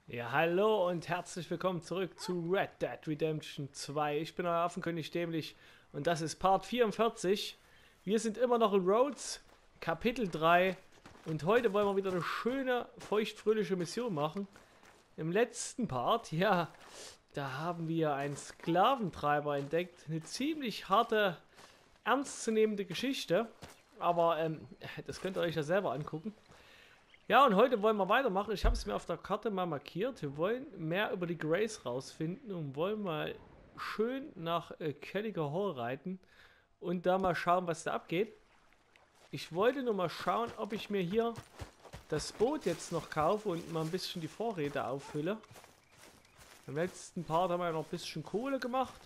Ja, hallo und herzlich willkommen zurück zu Red Dead Redemption 2. Ich bin euer Affenkönig Dämlich und das ist Part 44. Wir sind immer noch in Rhodes, Kapitel 3 und heute wollen wir wieder eine schöne, feuchtfröhliche Mission machen. Im letzten Part, ja, da haben wir einen Sklaventreiber entdeckt. Eine ziemlich harte, ernstzunehmende Geschichte, aber das könnt ihr euch ja selber angucken. Ja, und heute wollen wir weitermachen. Ich habe es mir auf der Karte mal markiert. Wir wollen mehr über die Grace rausfinden und wollen mal schön nach Calico Hall reiten und da mal schauen, was da abgeht. Ich wollte nur mal schauen, ob ich mir hier das Boot jetzt noch kaufe und mal ein bisschen die Vorräte auffülle. Im letzten Part haben wir ja noch ein bisschen Kohle gemacht.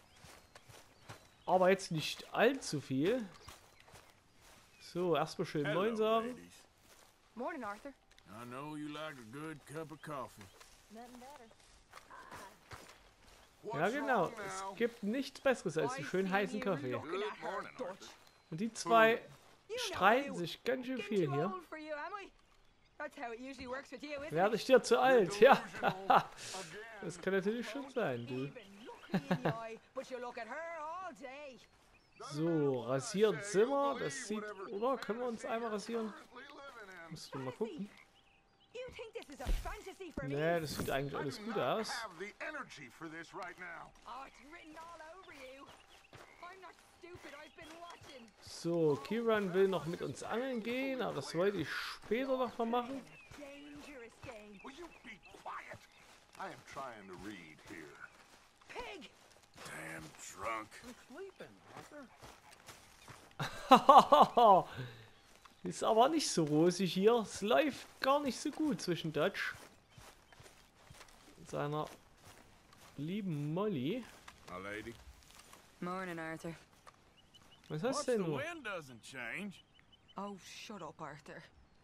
Aber jetzt nicht allzu viel. So, erstmal schön Moin sagen. Morning, Arthur. I know you like a good cup of coffee. Nothing better. Ja genau, es gibt nichts Besseres als einen schönen heißen Kaffee. Und die zwei streiten sich ganz schön viel hier. Werde ich dir zu alt? Ja, das kann natürlich schon sein, du. So, rasiert Zimmer, das sieht, oder? Können wir uns einmal rasieren? Musst du mal gucken. Nee, das sieht eigentlich alles gut aus. So, Kieran will noch mit uns angeln gehen, aber das wollte ich später noch mal machen. Damn drunk. Ist aber nicht so rosig hier. Es läuft gar nicht so gut zwischen Dutch und seiner lieben Molly. My lady. Morning, Arthur. Was hast Watch du the denn nur? wind doesn't change. Oh, shut up, Arthur.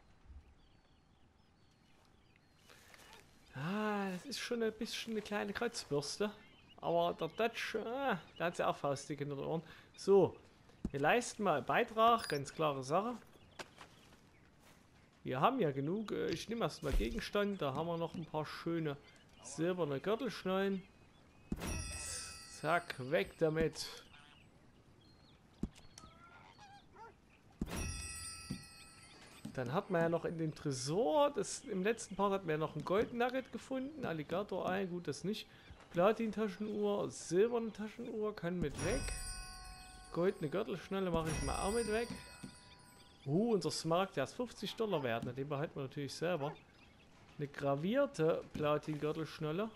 Ah, das ist schon ein bisschen eine kleine Kreuzbürste. Aber der Dutch, der hat ja auch faustdick in den Ohren. So, wir leisten mal einen Beitrag, ganz klare Sache. Wir haben ja genug. Ich nehme erstmal Gegenstand. Da haben wir noch ein paar schöne silberne Gürtelschnallen. Zack, weg damit. Dann hat man ja noch in dem Tresor, im letzten Part hat man ja noch ein Golden Nugget gefunden. Alligator-Ei, gut, das nicht. Platin-Taschenuhr, silberne Taschenuhr, kann mit weg. Goldene Gürtelschnalle mache ich mal auch mit weg. Unser Smaragd, der ist $50 wert, ne? Den behalten wir natürlich selber. Eine gravierte Platin-Gürtelschnalle.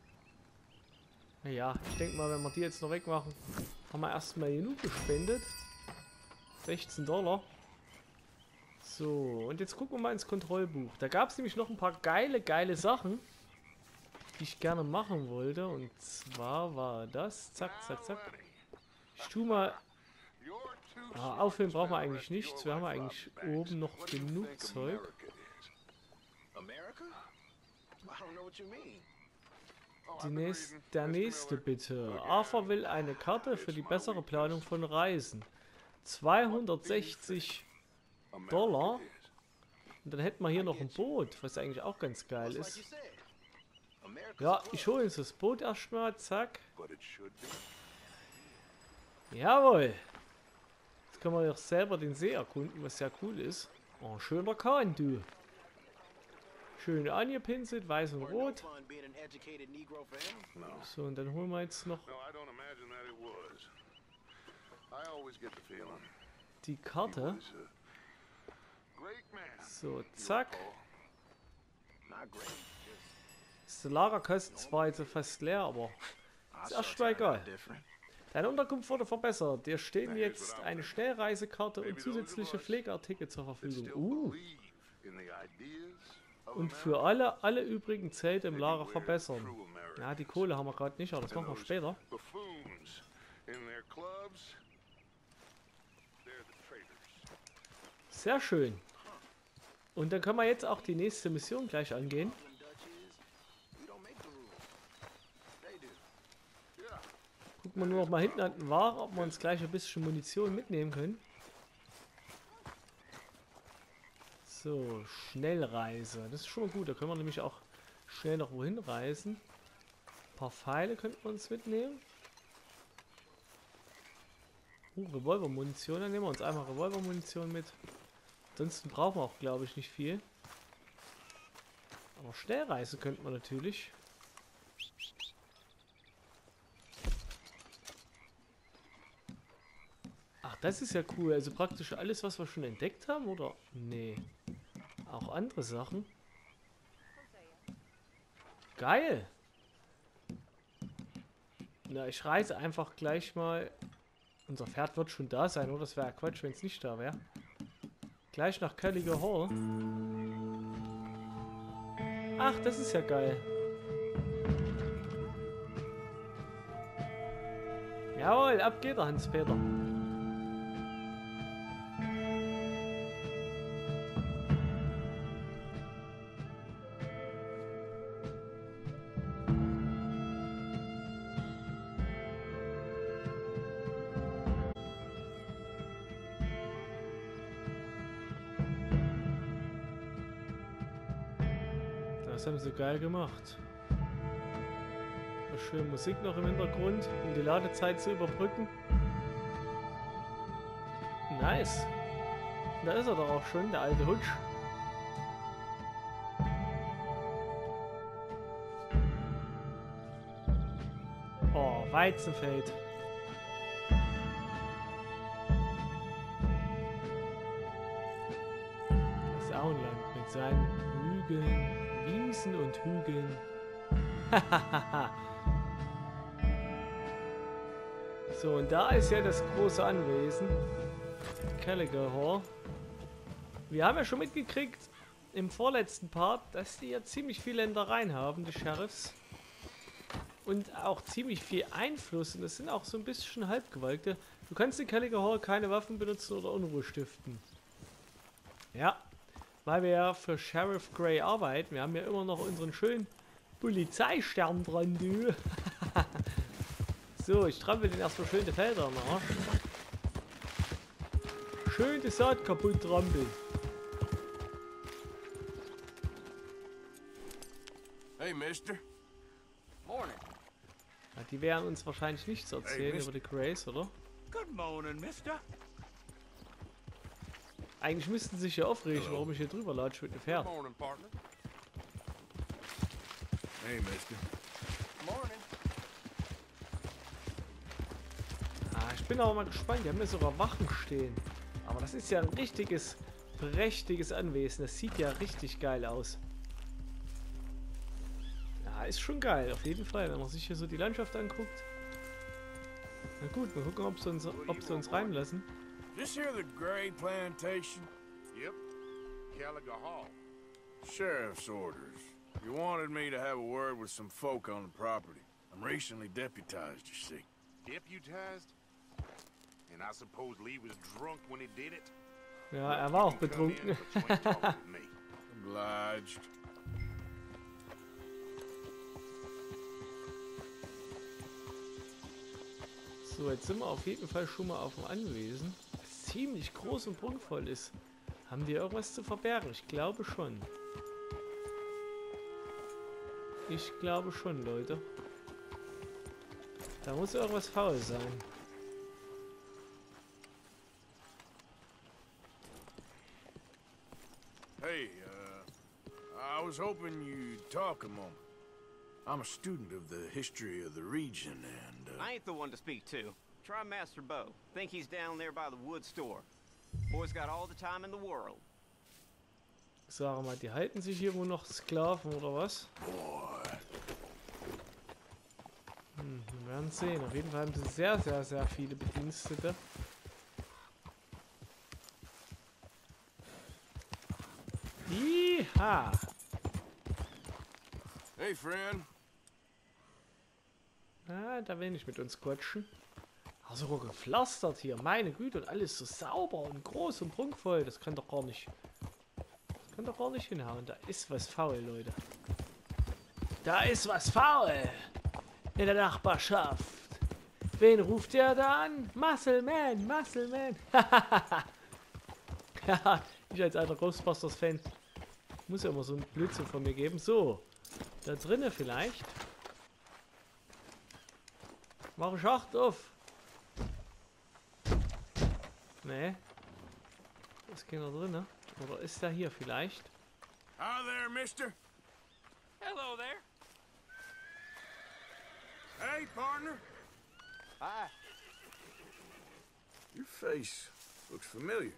Naja, ich denke mal, wenn wir die jetzt noch wegmachen, haben wir erstmal genug gespendet. $16. So, und jetzt gucken wir mal ins Kontrollbuch. Da gab es nämlich noch ein paar geile Sachen, die ich gerne machen wollte. Und zwar war das, zack, zack, zack. Ich tue mal, auffüllen brauchen wir eigentlich nichts. Wir haben eigentlich oben noch genug Zeug. Der nächste bitte. Arthur will eine Karte für die bessere Planung von Reisen. $260. Und dann hätten wir hier noch ein Boot, was eigentlich auch ganz geil ist. Ja, ich hole uns das Boot erstmal, zack. Jawohl. Jetzt können wir ja selber den See erkunden, was ja cool ist. Oh, schöner Kahn, du. Schön angepinselt, weiß und rot. So, und dann holen wir jetzt noch die Karte. So, zack. Das Lager kostet zwar jetzt fast leer, aber ist erstmal egal. Deine Unterkunft wurde verbessert. Dir stehen jetzt eine Schnellreisekarte und zusätzliche Pflegeartikel zur Verfügung. Und für alle übrigen Zelte im Lager verbessern. Ja, die Kohle haben wir gerade nicht, aber das machen wir später. Sehr schön. Und dann können wir jetzt auch die nächste Mission gleich angehen. Gucken wir nur noch mal hinten an den Wagen, ob wir uns gleich ein bisschen Munition mitnehmen können. So, Schnellreise. Das ist schon mal gut. Da können wir nämlich auch schnell noch wohin reisen. Ein paar Pfeile könnten wir uns mitnehmen. Revolvermunition. Dann nehmen wir uns einmal Revolvermunition mit. Ansonsten brauchen wir auch, glaube ich, nicht viel. Aber schnell reisen könnten wir natürlich. Ach, das ist ja cool. Also praktisch alles, was wir schon entdeckt haben, oder? Nee. Auch andere Sachen. Geil. Na, ich reise einfach gleich mal. Unser Pferd wird schon da sein, oder? Das wäre ja Quatsch, wenn es nicht da wäre. Gleich nach Caliga Hall. Ach, das ist ja geil. Jawohl, ab geht er, Hans-Peter. Das haben sie geil gemacht. Schön Musik noch im Hintergrund, um die Ladezeit zu überbrücken. Nice. Da ist er doch auch schon, der alte Hutsch. Oh, Weizenfeld. Das Auenland mit seinen Hügeln, Wiesen und Hügeln. So, und da ist ja das große Anwesen. Caliga Hall. Wir haben ja schon mitgekriegt im vorletzten Part, dass die ja ziemlich viele Ländereien haben, die Sheriffs. Und auch ziemlich viel Einfluss. Und das sind auch so ein bisschen Halbgewaltige. Du kannst in Caliga Hall keine Waffen benutzen oder Unruhe stiften. Ja, weil wir ja für Sheriff Grey arbeiten. Wir haben ja immer noch unseren schönen Polizeistern dran, du. So, ich trampel den erstmal schön die Felder nach. Schön die Saat kaputt trampeln. Hey, mister. Morning. Ja, die werden uns wahrscheinlich nichts erzählen über die Grace, oder? Good morning, mister. Eigentlich müssten sie sich ja aufregen, warum ich hier drüber latsche mit dem Pferd. Morning, partner. Hey, mister. Morning. Ich bin aber mal gespannt, die haben ja sogar Wachen stehen. Aber das ist ja ein richtiges, prächtiges Anwesen. Das sieht ja richtig geil aus. Ja, ist schon geil, auf jeden Fall, wenn man sich hier so die Landschaft anguckt. Na gut, mal gucken, ob sie uns reinlassen. This here the Gray Plantation? Yep. Caliga Hall. Sheriff's orders. You wanted me to have a word with some folk on the property. I'm recently deputized, you see. Deputized? And I suppose Lee was drunk when he did it? Ja, er war auch betrunken. Obliged. So, jetzt sind wir auf jeden Fall schon mal auf dem Anwesen, das ziemlich groß und prunkvoll ist. Haben die irgendwas zu verbergen? Ich glaube schon. Ich glaube schon, Leute. Da muss irgendwas faul sein. Hey, I was hoping you'd talk a moment. I'm a student of the history of the region, and, I ain't the one to speak to. Try Master Bo. Think he's down there by the wood store. Boy's got all the time in the world. Sag mal, die halten sich hier wohl noch Sklaven oder was? Wir werden sehen. Auf jeden Fall haben sie sehr, sehr, sehr viele Bedienstete. Iha! Hey, friend. Ah, da will nicht mit uns quatschen. Ach, sogar gepflastert hier. Meine Güte, und alles so sauber und groß und prunkvoll. Das kann doch gar nicht... Das kann doch gar nicht hinhauen. Da ist was faul, Leute. Da ist was faul! In der Nachbarschaft. Wen ruft der da an? Muscleman, Muscleman. Ja, ich als alter Ghostbusters-Fan muss ja immer so einen Blödsinn von mir geben. So, Da drinnen vielleicht. Mach Schacht auf. Nee. Ist keiner drin, oder ist der hier vielleicht? Hi there, mister. Hello there. Hey, partner. Hi. Your face looks familiar.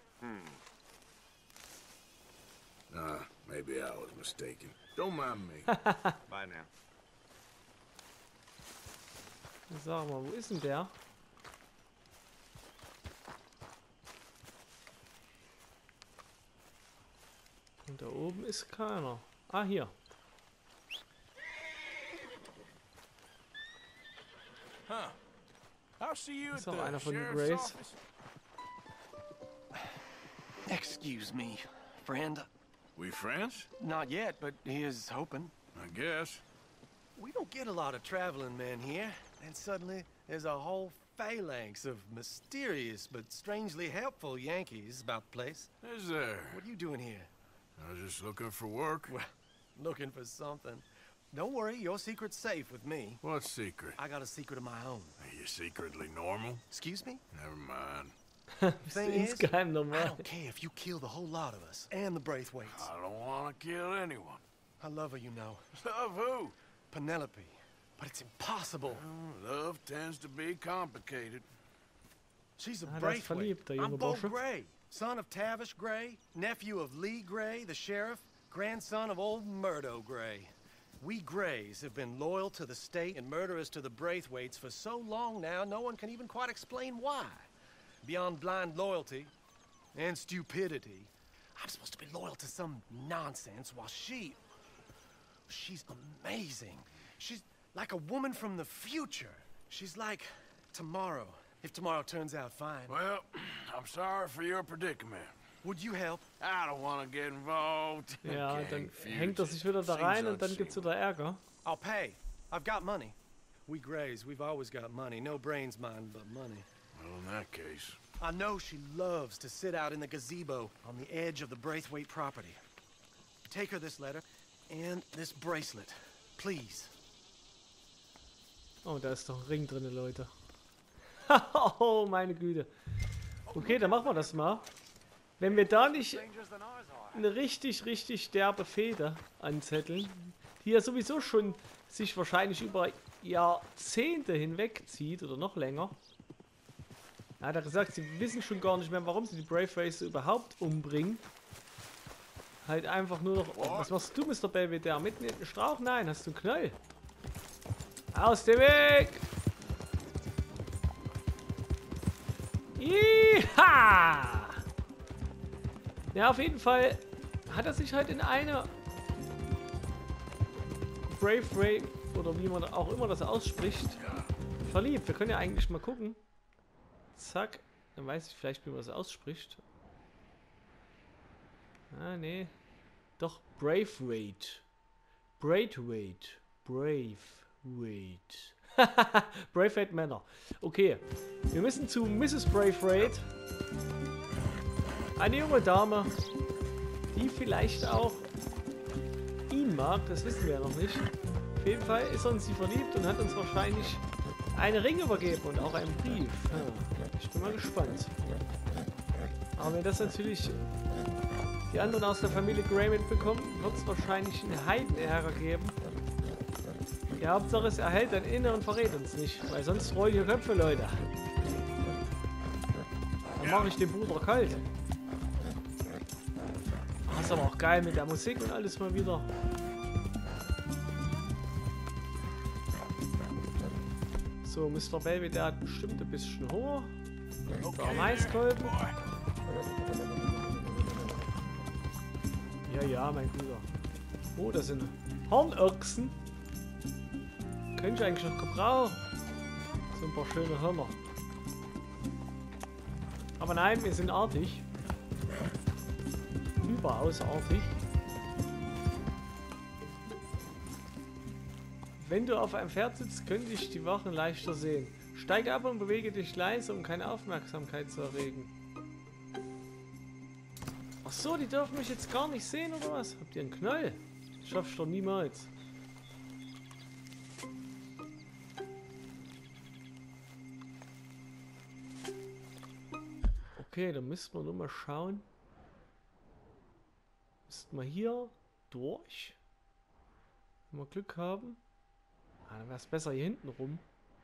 Maybe I was mistaken. Don't mind me. Bye now. Sag mal, wo ist denn der? Und da oben ist keiner. Ah, hier. Huh. I'll see you Ist at auch einer the von den sheriff's Grays. office. Excuse me, friend. We friends? Not yet, but here's hoping. I guess. We don't get a lot of traveling men here, and suddenly there's a whole phalanx of mysterious but strangely helpful Yankees about the place. Is there? What are you doing here? I was just looking for work. Well, looking for something. Don't worry, your secret's safe with me. What secret? I got a secret of my own. Are you secretly normal? Excuse me? Never mind. Bist Thing du is, insgeheim I normal? don't care if you kill the whole lot of us and the Braithwaites. I don't want to kill anyone. I love her, you know. Love who? Penelope. But it's impossible. Love tends to be complicated. She's a Ah, der ist Braithwaite. verliebt, der I'm junge Bo Bursche. Gray, son of Tavish Gray, nephew of Lee Gray, the sheriff, grandson of old Murdo Gray. We Grays have been loyal to the state and murderers to the Braithwaites for so long now, no one can even quite explain why. Beyond blind loyalty and stupidity, I'm supposed to be loyal to some nonsense while she's amazing. She's like a woman from the future. She's like tomorrow, if tomorrow turns out fine. Well, I'm sorry for your predicament. Would you help? I don't want to get involved. Ja, Gang dann feuds. hängt er sich wieder da Seems rein und dann unseemly. gibt's wieder Ärger. I'll pay. I've got money. We Grays, we've always got money. No brains, mind, but money. Well, in that case, I know she loves to sit out in the gazebo on the edge of the Braithwaite property. Take her this letter and this bracelet, please. Oh, da ist doch ein Ring drin, Leute. Oh, meine Güte. Okay, dann machen wir das mal. Wenn wir da nicht eine richtig derbe Fehde anzetteln, die ja sowieso schon sich wahrscheinlich über Jahrzehnte hinweg zieht oder noch länger. Er hat ja gesagt, sie wissen schon gar nicht mehr, warum sie die Braithwaites überhaupt umbringen. Halt einfach nur noch... Oh, was machst du, Mr. Belvedere? Mitten in den Strauch? Nein, hast du einen Knöll? Aus dem Weg! Iha! Ja, auf jeden Fall hat er sich halt in eine Braithwaite, oder wie man auch immer das ausspricht, verliebt. Wir können ja eigentlich mal gucken. Zack. Dann weiß ich vielleicht, wie man das ausspricht. Ah, nee. Doch, Braithwaite. Braithwaite. Braithwaite. Braithwaite Männer. Okay. Wir müssen zu Mrs. Braithwaite. Eine junge Dame, die vielleicht auch ihn mag. Das wissen wir ja noch nicht. Auf jeden Fall ist er in sie verliebt und hat uns wahrscheinlich einen Ring übergeben und auch einen Brief. Ja, ich bin mal gespannt. Aber wenn das natürlich die anderen aus der Familie Gray mitbekommen, wird es wahrscheinlich einen Heidenärger geben. Die Hauptsache ist, er hält dann inne und verrät uns nicht, weil sonst rollen hier Köpfe, Leute. Dann mache ich den Bruder kalt. Das ist aber auch geil mit der Musik und alles mal wieder. So, Mr. Baby, der hat bestimmt ein bisschen Hunger. Da Maiskolben. Ja, mein Bruder. Oh, das sind Hornochsen. Könnte ich eigentlich noch gebrauchen. So ein paar schöne Hörner. Aber nein, wir sind artig. Überaus artig. Wenn du auf einem Pferd sitzt, könnte ich die Wachen leichter sehen. Steige ab und bewege dich leise, um keine Aufmerksamkeit zu erregen. Ach so, die dürfen mich jetzt gar nicht sehen, oder was? Habt ihr einen Knoll? Das schaff ich doch niemals. Okay, dann müssten wir nur mal schauen. Müssten wir hier durch. Wenn wir Glück haben. Ah, dann wäre es besser hier hinten rum.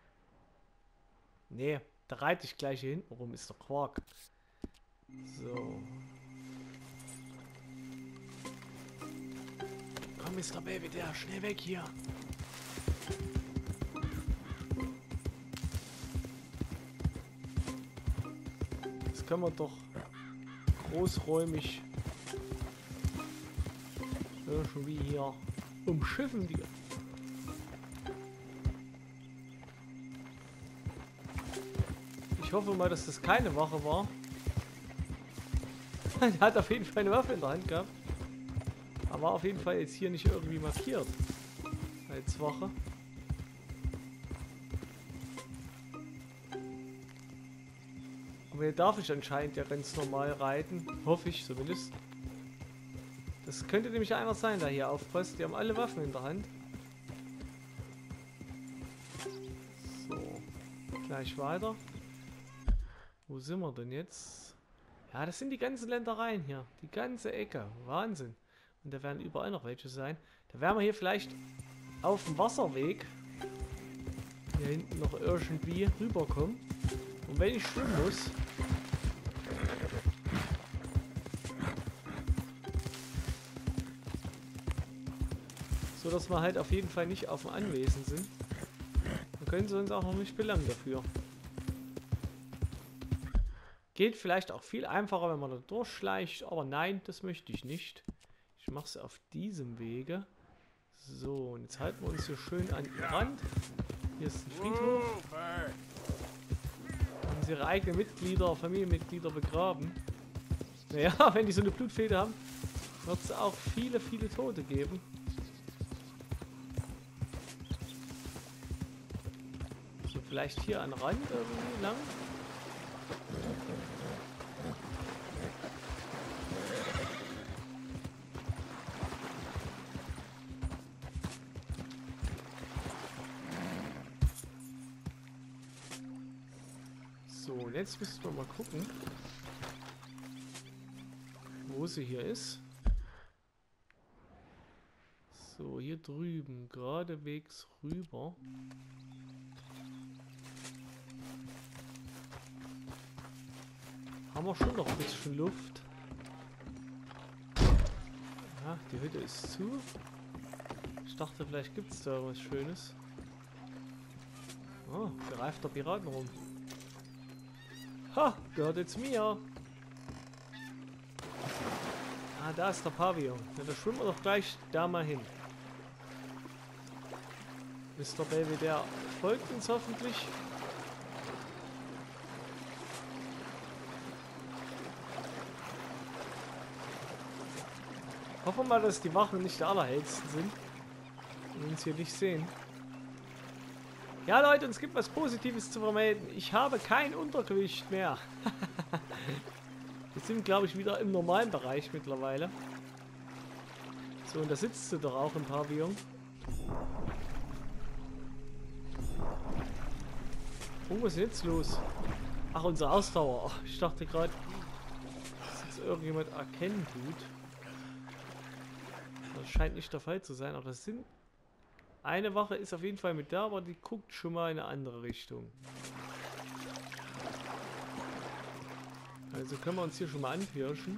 Nee, da reite ich gleich hier hinten rum. Ist doch Quark. So. Komm, Mr. Baby, der schnell weg hier. Das können wir doch großräumig irgendwie hier umschiffen, Digga. Ich hoffe mal, dass das keine Wache war. Er hat auf jeden Fall eine Waffe in der Hand gehabt. Aber war auf jeden Fall jetzt hier nicht irgendwie markiert. Als Wache. Aber hier darf ich anscheinend ja ganz normal reiten. Hoffe ich zumindest. Das könnte nämlich einer sein, der hier aufpasst. Die haben alle Waffen in der Hand. So. Gleich weiter. Wo sind wir denn jetzt? Ja, das sind die ganzen Ländereien hier. Die ganze Ecke. Wahnsinn. Und da werden überall noch welche sein. Da werden wir hier vielleicht auf dem Wasserweg hier hinten noch irgendwie rüberkommen. Und wenn ich schwimmen muss, so dass wir halt auf jeden Fall nicht auf dem Anwesen sind, dann können sie uns auch noch nicht belangen dafür. Geht vielleicht auch viel einfacher, wenn man da durchschleicht, aber nein, das möchte ich nicht. Ich mache es auf diesem Wege. So, und jetzt halten wir uns hier schön an den Rand. Hier ist ein Friedhof. Haben sie ihre eigenen Mitglieder, Familienmitglieder begraben. Naja, wenn die so eine Blutfehde haben, wird es auch viele, viele Tote geben. So, vielleicht hier an den Rand irgendwie lang. So, und jetzt müssen wir mal gucken, wo sie hier ist. So, hier drüben, geradewegs rüber. Haben wir schon noch ein bisschen Luft. Ja, die Hütte ist zu. Ich dachte, vielleicht gibt es da was Schönes. Oh, gereifter Piraten rum. Ha, gehört jetzt mir. Ah, da ist der Pavillon. Ja, da schwimmen wir doch gleich da mal hin. Mr. Baby, der folgt uns hoffentlich. Hoffen wir mal, dass die Wachen nicht die allerhellsten sind und uns hier nicht sehen. Ja, Leute, uns gibt was Positives zu vermelden. Ich habe kein Untergewicht mehr. Wir sind, glaube ich, wieder im normalen Bereich mittlerweile. So, und da sitzt du doch auch im Pavillon. Oh, was ist jetzt los? Ach, unsere Ausdauer. Oh, ich dachte gerade, dass jetzt irgendjemand erkennen tut. Das scheint nicht der Fall zu sein, aber das sind... Eine Wache ist auf jeden Fall mit da, aber die guckt schon mal in eine andere Richtung. Also können wir uns hier schon mal anpirschen.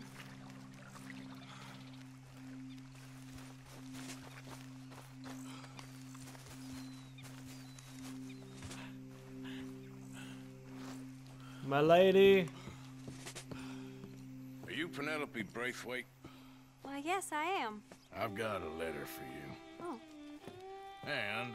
My lady. Are you Penelope Braithwaite? Why, yes, I am. I've got a letter for you. Oh. And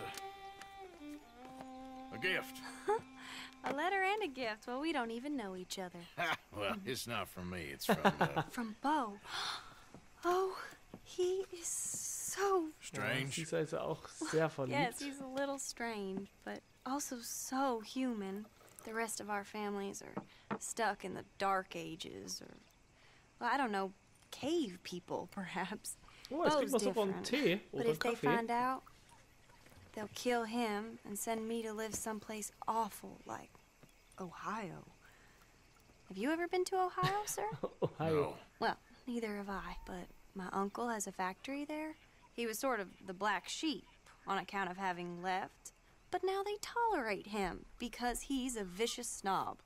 a gift. A letter and a gift. Well, we don't even know each other. Well, it's not from me. It's from From Bo. Oh, he is so... Strange. Sie ist also auch sehr verliebt. Yes, he's a little strange, but also so human. The rest of our families are stuck in the dark ages, or... Well, I don't know, cave people, perhaps. Oh, jetzt kriegt man Bo's sogar einen different. Tee But oder if they Kaffee. find out, they'll kill him and send me to live someplace awful like Ohio. Have you ever been to Ohio, sir? Ohio. No. Well, neither have I, but my uncle has a factory there. He was sort of the black sheep on account of having left, but now they tolerate him because he's a vicious snob.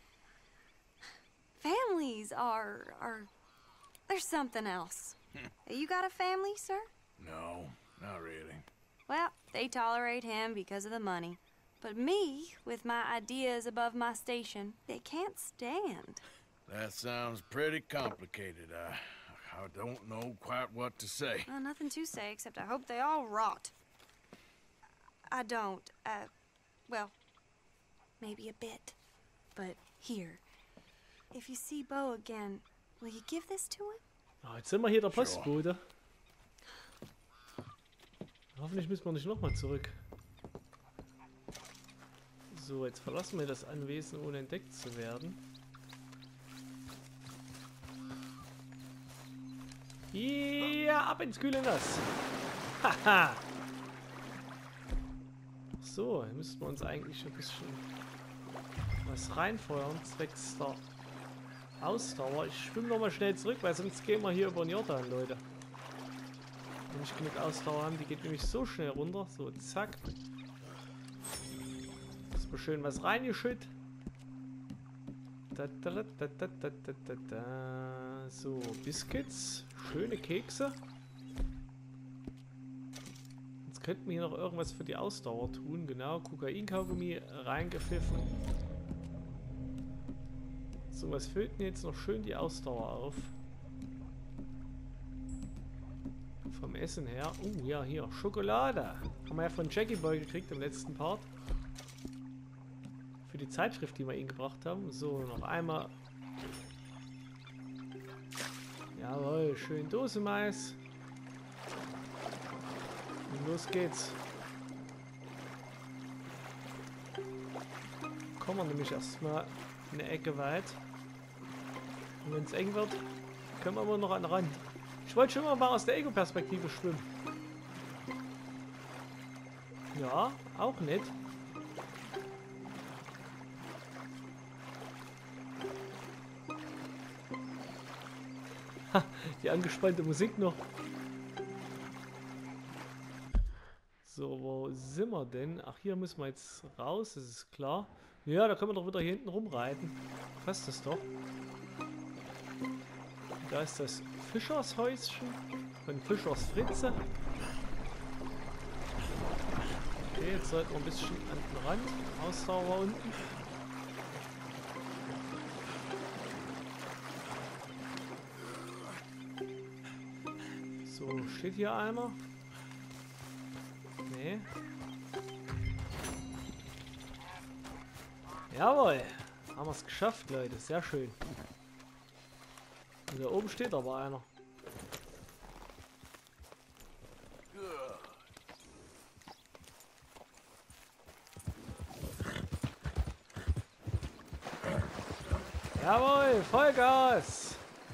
Families there's something else. You got a family, sir? No, not really. Well, they tolerate him because of the money. But me, with my ideas above my station, they can't stand. That sounds pretty complicated. I don't know quite what to say. Well, nothing to say, except I hope they all rot. I don't, well, maybe a bit. But here, if you see Bo again, will you give this to him? Oh, jetzt sind wir hier der Postbote. Hoffentlich müssen wir nicht nochmal zurück. So, jetzt verlassen wir das Anwesen, ohne entdeckt zu werden. Ja, ab ins kühle Nass. Haha. So, hier müssten wir uns eigentlich ein bisschen was reinfeuern, zwecks der Ausdauer. Ich schwimme nochmal schnell zurück, weil sonst gehen wir hier über den Jordan, Leute. Wenn ich genug Ausdauer haben, die geht nämlich so schnell runter. So, zack. Mal schön was reingeschüttet. So, Biscuits. Schöne Kekse. Jetzt könnten wir hier noch irgendwas für die Ausdauer tun. Genau, Kokain-Kaugummi reingepfiffen. So, was füllt denn jetzt noch schön die Ausdauer auf? Vom Essen her. Ja, hier, Schokolade. Haben wir ja von Jackie Boy gekriegt im letzten Part. Für die Zeitschrift, die wir ihnen gebracht haben. So, noch einmal. Jawohl, schön Dosenmais. Und los geht's. Kommen wir nämlich erstmal eine Ecke weit. Und wenn es eng wird, können wir aber noch an den Rand. Ich wollte schon mal aus der Ego-Perspektive schwimmen. Ja, auch nett. Die angespannte Musik noch. So, wo sind wir denn? Ach, hier müssen wir jetzt raus, das ist klar. Ja, da können wir doch wieder hier hinten rumreiten. Passt das doch. Da ist das Fischershäuschen von Fischers Fritze. Okay, jetzt sollten wir ein bisschen an den Rand. Ausdauer unten. So, steht hier einer? Nee. Jawohl. Haben wir es geschafft, Leute. Sehr schön. Und da oben steht aber einer. Jawohl, Vollgas.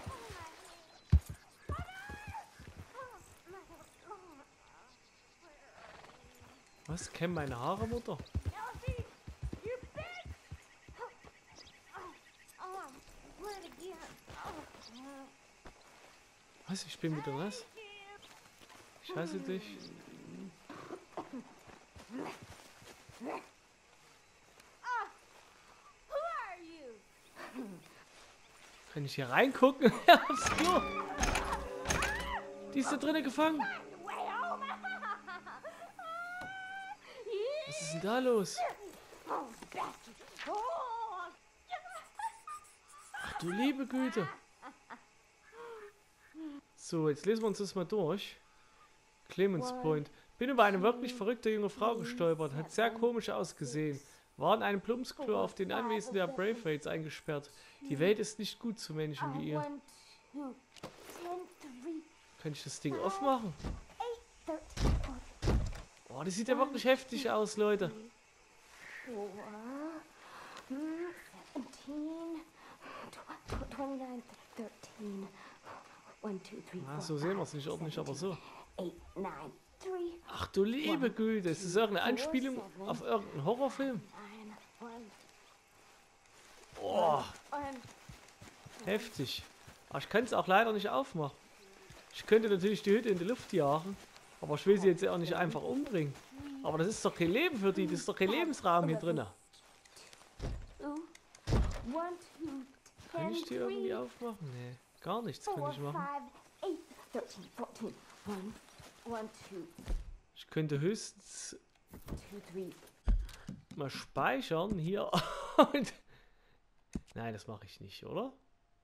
Was? Kämmen meine Haare, Mutter? Was? Ich bin wieder nass? Ich hasse dich. Kann ich hier reingucken? Aufs Klo. Die ist da drinnen gefangen. Was ist denn da los? Ach du liebe Güte. So, jetzt lesen wir uns das mal durch. Clemens Point. Bin über eine wirklich verrückte junge Frau gestolpert. Hat sehr komisch ausgesehen. War in einem Plumpsklo auf den Anwesen der Braithwaites eingesperrt. Die Welt ist nicht gut zu Menschen wie ihr. Kann ich das Ding aufmachen? Oh, das sieht ja wirklich heftig aus, Leute. Ah, so sehen wir es nicht ordentlich, aber so. Ach du liebe Güte, ist das irgendeine Anspielung auf irgendeinen Horrorfilm? Oh. Heftig. Aber ich kann es auch leider nicht aufmachen. Ich könnte natürlich die Hütte in die Luft jagen. Aber ich will sie jetzt auch nicht einfach umbringen. Aber das ist doch kein Leben für die. Das ist doch kein Lebensraum hier drin. Kann ich die irgendwie aufmachen? Nee, gar nichts kann ich machen. Ich könnte höchstens mal speichern hier. Und nein, das mache ich nicht, oder?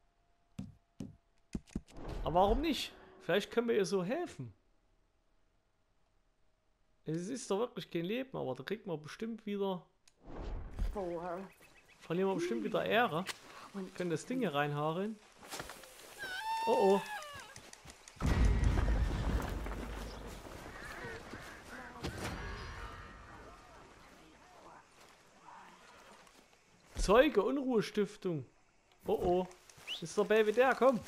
Aber warum nicht? Vielleicht können wir ihr so helfen. Es ist doch wirklich kein Leben, aber da kriegt man bestimmt wieder... Verlieren wir bestimmt wieder Ehre. Wir können das Ding hier reinhauen. Oh oh. Zeuge, Unruhestiftung. Oh oh. Ist der Baby der, komm.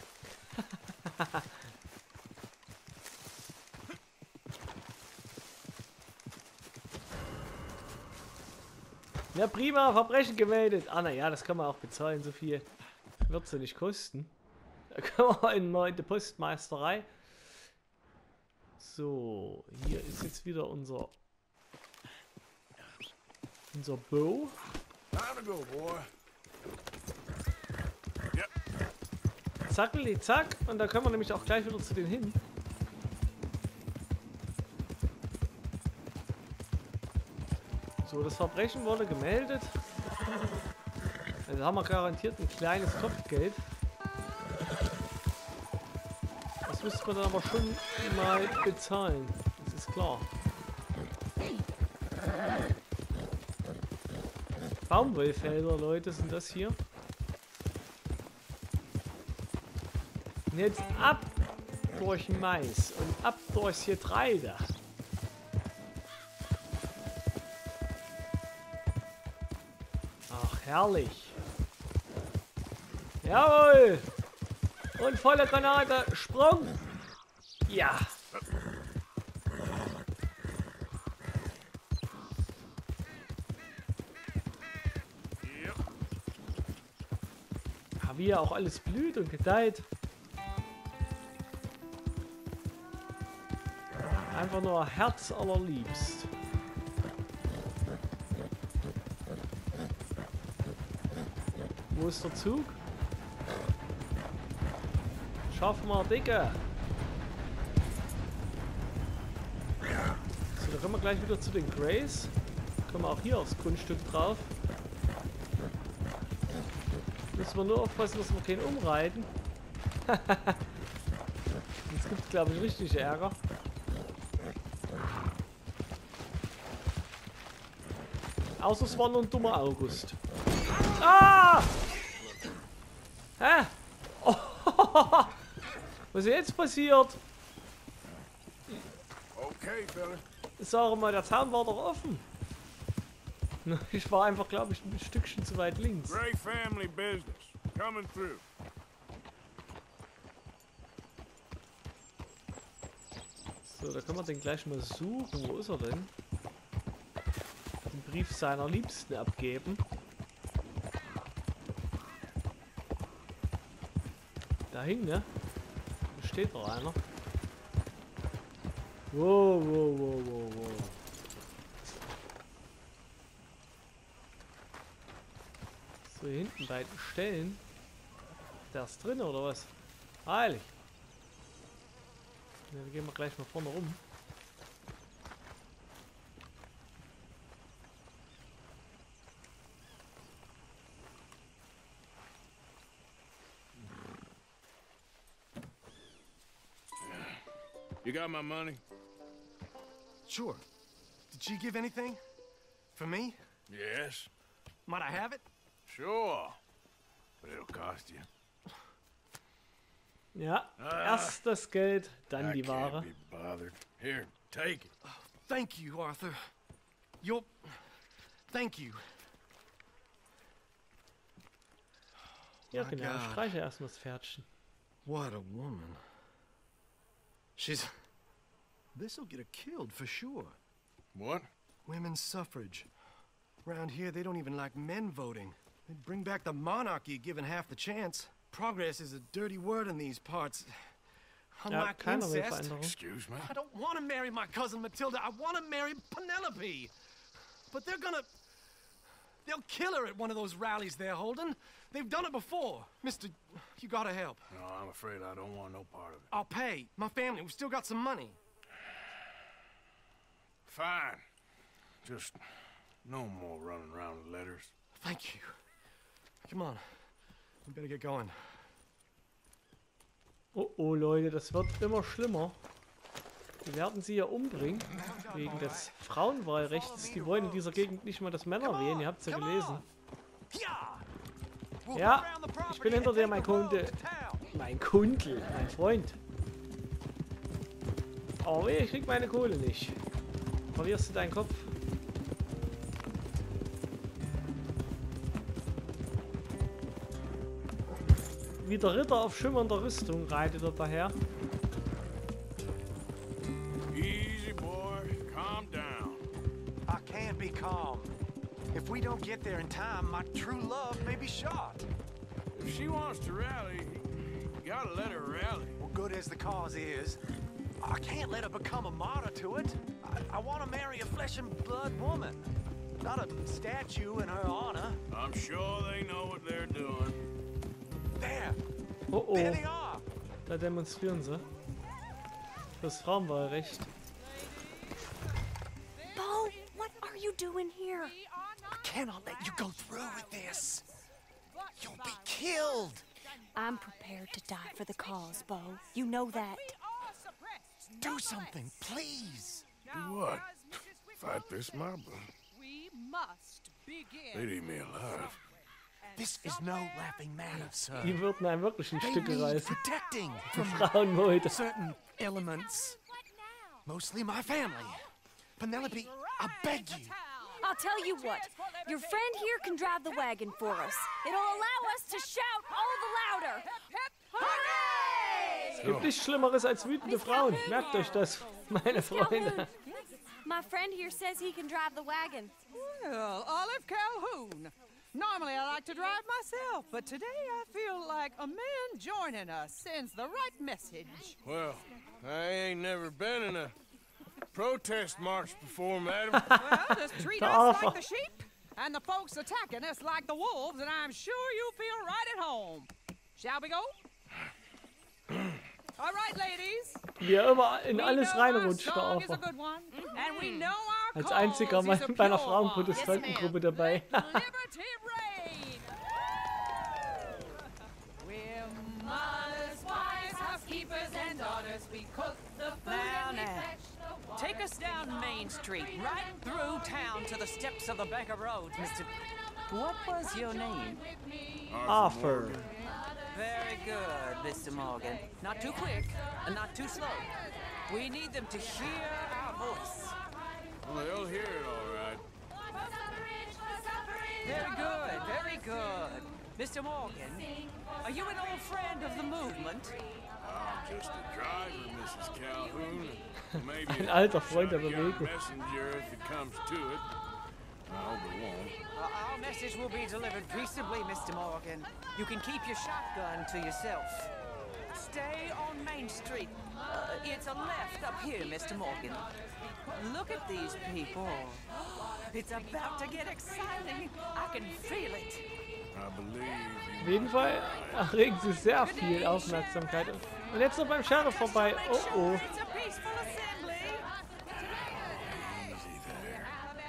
Ja, prima, Verbrechen gemeldet. Ah, naja, das kann man auch bezahlen, so viel wird es ja nicht kosten. Da können wir in die Postmeisterei. So, hier ist jetzt wieder unser Bow. Time to go, boy. Zackeli, zack. Und da können wir nämlich auch gleich wieder zu denen hin. So, das Verbrechen wurde gemeldet. Also haben wir garantiert ein kleines Kopfgeld. Das müsste man dann aber schon mal bezahlen. Das ist klar. Baumwollfelder, Leute, sind das hier. Und jetzt ab durch Mais und ab durchs Getreide. Ach, herrlich. Jawohl. Und volle Granate. Sprung. Ja. Wie ja auch alles blüht und gedeiht. Einfach nur herzallerliebst. Wo ist der Zug? Schaffen wir, Dicke. So, da kommen wir gleich wieder zu den Greys. Kommen wir auch hier aufs Grundstück drauf. Müssen wir nur aufpassen, dass wir keinen umreiten. Jetzt gibt es, glaube ich, richtig Ärger. Außer es war nur ein dummer August. Ah! Hä? Oh, was ist jetzt passiert? Okay, fella. Sag mal, der Zaun war doch offen. Ich war einfach, glaube ich, ein Stückchen zu weit links. Gray family business. Coming through. So, da können wir den gleich mal suchen. Wo ist er denn? Den Brief seiner Liebsten abgeben. Da hing, ne? Da steht noch einer. Wow, wow, wow, wow, wow. So, hier hinten bei den Stellen. Der ist drin, oder was? Heilig. Ja, dann gehen wir gleich mal vorne rum. You got my money? Sure. Did she give anything? For me? Yes. Might I have it? Sure. But it'll cost you. Ja, erst das Geld, dann I die Ware. can't be bothered. Here, take it. Thank you, Arthur. You'll... Thank you. Ja, My genau. God. Streiche erstmal das Pferdchen. What a woman. She's... This'll get her killed for sure. What? Women's suffrage. Around here, they don't even like men voting. They'd bring back the monarchy given half the chance. Progress is a dirty word in these parts. Ja, Unlike keiner will incest, Veränderung. Excuse me? I don't want to marry my cousin Matilda. I want to marry Penelope. But they'll kill her at one of those rallies they're holding. They've done it before. Mister, you gotta help. No, I'm afraid I don't want no part of it. I'll pay. My family, we've still got some money. Fine. Just no more running around with letters. Thank you. Come on. We better get going. Oh, oh, Leute, das wird immer schlimmer. Die werden sie ja umbringen. Wegen des Frauenwahlrechts. Die wollen in dieser Gegend nicht mal, dass Männer wählen. Ihr habt es ja gelesen. Ja, ich bin hinter dir, mein Kunde. Mein Kundel, mein Freund. Aber ich krieg meine Kohle nicht. Verlierst du deinen Kopf? Wie der Ritter auf schimmernder Rüstung reitet er daher. Easy, boy. Calm down. I can't be calm. If we don't get there in time, my true love may be shot. If she wants to rally, you gotta let her rally. Well, good as the cause is, I can't let her become a martyr to it. I want to marry a flesh and blood woman, not a statue in her honor. I'm sure they know what they're doing. There, Oh there oh, they are. da demonstrieren sie. Das Frauenwahlrecht. Bo, what are you doing here? I cannot let you go through with this. You'll be killed. I'm prepared to die for the cause, Bo. You know that. Do something, please. Do what? Fight this mob? We must begin. They'd eat me alive. This is no laughing matter, sir. Die würden einen wirklich in They Stücke need reißen. protecting Die from Frauenmeute. certain elements. Mostly my family. Penelope, I beg you. I'll tell you what. Your friend here can drive the wagon for us. It'll allow us to shout all the louder. Hooray! Es gibt nichts Schlimmeres als wütende Frauen. Merkt euch das, meine Freunde. My friend here says he can drive the wagon. Well, Olive Calhoun. Normally I like to drive myself, but today I feel like a man joining us sends the right message. Well, I ain't never been in a protest march before, madam. Well, just treat The us offer. like the sheep, and the folks attacking us like the wolves, and I'm sure you feel right at home. Shall we go? All right, ladies. Wie er immer in We alles know our reinrutscht, der song is a Arthur. good one, and we know our Als cause einziger is a bei einer pure one. Frauenprotestantengruppe dabei. Liberty reign! We're mothers, wives, housekeepers, and daughters. We cook the food and we fetch the water. Take us down Main Street, right through town to the steps of the Becker Road, Mr. What was your name? Arthur. Very good, Mr. Morgan. Not too quick, and not too slow. We need them to hear our voice. Well, they'll hear it all right. Very good, very good. Mr. Morgan, are you an old friend of the movement? I'm just a driver, Mrs. Calhoun. Maybe Ein alter Freund der shotgun Bewegung. messenger if it comes to it. I hope it won't. Our message will be delivered peaceably, Mr. Morgan. You can keep your shotgun to yourself. Stay on Main Street. It's a left up here, Mr. Morgan. Look at these people. It's about to get exciting. I can feel it. I believe Auf jeden Fall erregen sie sehr viel Aufmerksamkeit. Und jetzt noch beim Sheriff vorbei. Oh oh. It's a peaceful assembly. easy there.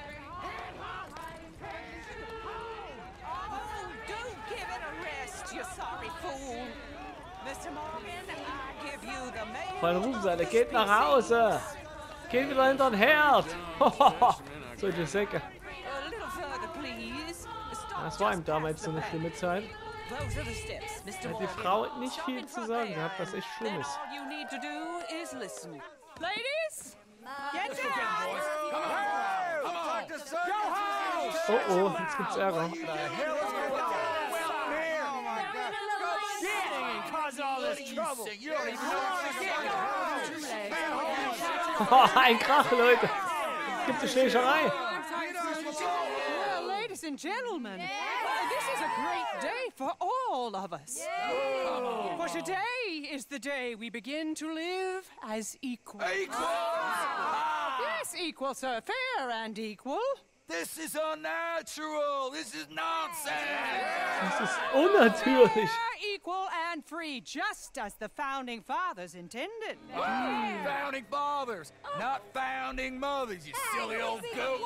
Oh, do give it a rest, you sorry fool. Mr. Morgan, I give you the main. Vor allem rufen sie alle, geht nach Hause. Geht wieder hinter den Herd. Solche Säcke. A little further, please. Stop Das war ihm just damals past so the eine back. schlimme Zeit. Those are the steps, Mr. Da hat die Morgan. Frau nicht Stop viel it zu right sagen there. gehabt, was echt schlimm Then ist. all you need to do is listen. Ladies, get down! Oh oh, jetzt gibt's Ärger. Ein Krach, Leute. Es gibt eine Schlägerei. Well, ladies, Ladies and gentlemen, this is a great day for all of us. For today is the day we begin to live as equals. Yes, equal, sir. Fair and equal. This is unnatural. This is nonsense. Das ist unnatürlich. Fair, equal, and free, just as the founding fathers intended. Founding fathers, not founding mothers, you silly old goat.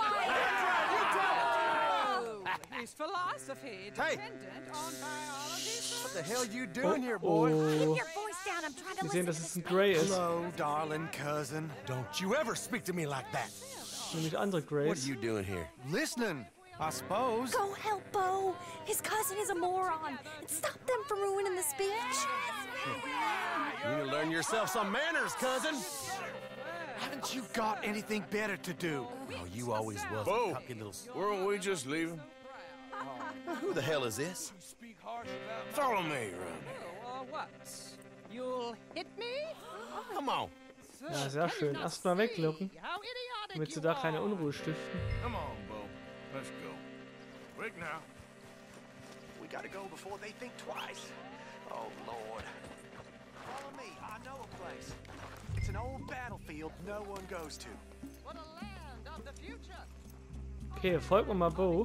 His philosophy dependent on biology. What the hell you doing here, boy? Keep your voice down. I'm trying to Wir sehen, listen dass to es this ein Grey ist. Hello, darling cousin. Don't you ever speak to me like that. Nämlich andere Grays. doing here? Listening, I suppose. Go help Bo. His cousin is a moron. And stop them from ruining the speech. You need to learn yourself some manners, cousin. Haven't you got anything better to do? Oh, you always was Bo, a cocky little... weren't we just leaving? Who the hell is this? Follow me around here. What? You'll hit me? Come on. Ja, sehr schön. Erstmal weglocken, How idiotic damit sie you da keine are. Unruhe stiften. Come on, Bo. Let's go. Quick now. We gotta go before they think twice. Oh, Lord. Follow me. I know a place. It's an old battlefield no one goes to. For the land of the future. Okay, folgen wir mal Bo.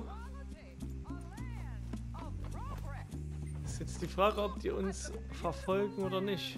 Ist jetzt die Frage, ob die uns verfolgen oder nicht.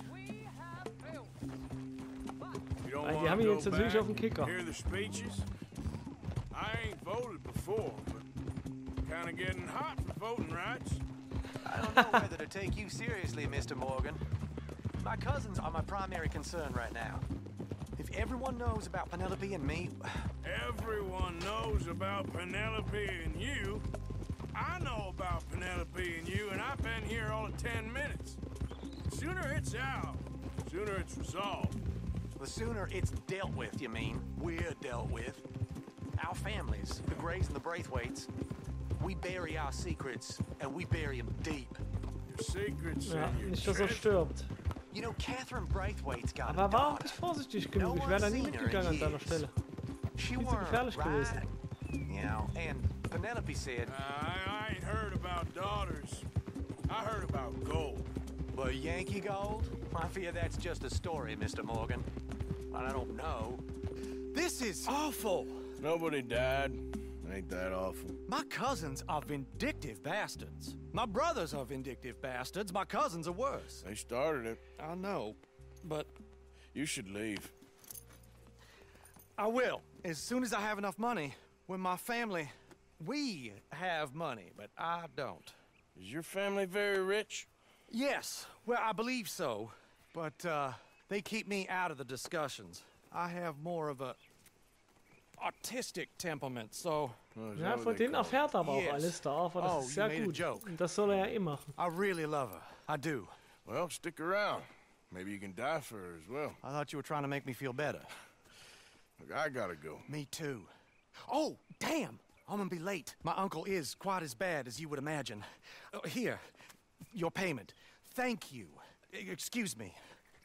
You don't Die wanna haben ihn go jetzt natürlich back auf dem Kicker. and hear the speeches? I ain't voted before, but kind of getting hot for voting rights. I don't know whether to take you seriously, Mr. Morgan. My cousins are my primary concern right now. If everyone knows about Penelope and me, Everyone knows about Penelope and you. I know about Penelope and you, and I've been here all of 10 minutes. Sooner it's out, sooner it's resolved. the sooner it's dealt with, you mean, we're dealt with. Our families, the Greys and the Braithwaites, we bury our secrets, and we bury them deep. Your secrets Ja, and your nicht, dass er treasure. stirbt. You know, Catherine Braithwaite's got Aber a er war auch daughter. nicht vorsichtig genug. Ich wäre da nie mitgegangen an seiner Stelle. She Viel zu weren't gefährlich gewesen. right. You know, and Penelope said, I ain't heard about daughters. I heard about gold. well, Yankee gold? I fear that's just a story, Mr. Morgan. I don't know. This is awful. Nobody died. Ain't that awful? My cousins are vindictive bastards. My brothers are vindictive bastards. My cousins are worse. They started it. I know, but You should leave. I will. As soon as I have enough money. When my family... We have money, but I don't. Is your family very rich? Yes, well, I believe so. But, they keep me out of the discussions. I have more of a... artistic temperament, so... Oh, is Ja, that what von they denen call it? erfährt er aber auch Yes. alles da, aber das Oh, ist you sehr made a gut. joke. Und das soll er ja eh machen. I really love her. I do. Well, stick around. Maybe you can die for her as well. I thought you were trying to make me feel better. Look, I gotta go. Me too. Oh, damn! I'm gonna be late. My uncle is quite as bad as you would imagine. Here, your payment. Thank you. Excuse me.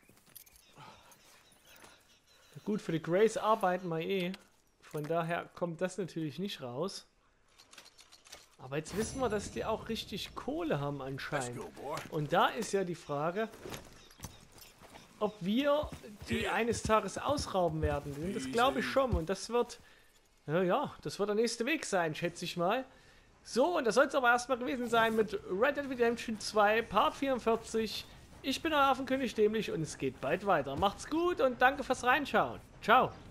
Gut, für die Grays arbeiten wir eh. Von daher kommt das natürlich nicht raus. Aber jetzt wissen wir, dass die auch richtig Kohle haben Let's anscheinend. go, boy. Und da ist ja die Frage, ob wir die eines Tages ausrauben werden. Denn das glaube ich schon. Und das wird, ja, das wird der nächste Weg sein, schätze ich mal. So, und das soll es aber erstmal gewesen sein mit Red Dead Redemption 2, Part 44. Ich bin euer Affenkönig Dämlich und es geht bald weiter. Macht's gut und danke fürs Reinschauen. Ciao.